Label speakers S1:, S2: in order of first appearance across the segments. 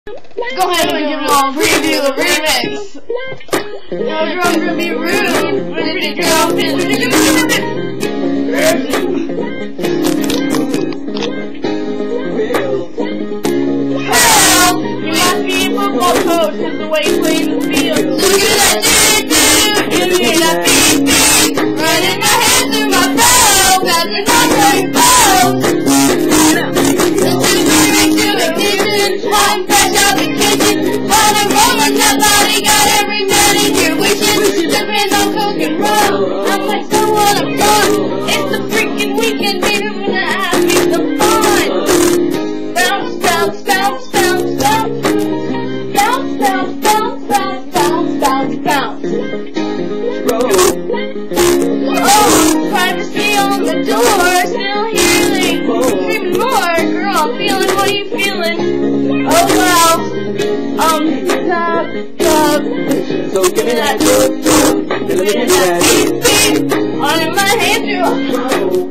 S1: Go ahead and give it all preview the remix. No drum gonna be rude. Pretty girl, hell, you must be a football coach because the way you play in the field. Look at that dude, give me that beat, running my hand through my bow, passing my rainbow. I'm fresh out the kitchen, while I'm rolling that body, got every man in here wishing, sipping on coke and rum. I'm like, so what I'm done, it's the freaking weekend, baby, we're gonna have me some fun. Bounce, bounce, bounce, bounce, bounce, bounce, bounce, bounce, bounce, bounce, bounce, bounce. Oh, privacy on the door, still healing, screaming more, girl, I'm feeling, what are you feeling? Oh well, so give me that give me that beat, on my hand through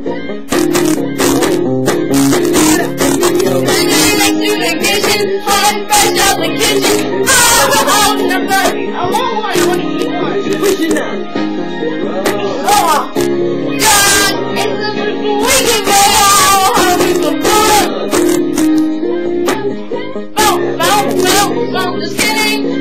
S1: next to the kitchen, I'm fresh out the kitchen, I want one, I want to eat one. Push it now. Oh, God, it's a weekend, girl, having some fun. Bounce, bounce, bounce, just kidding.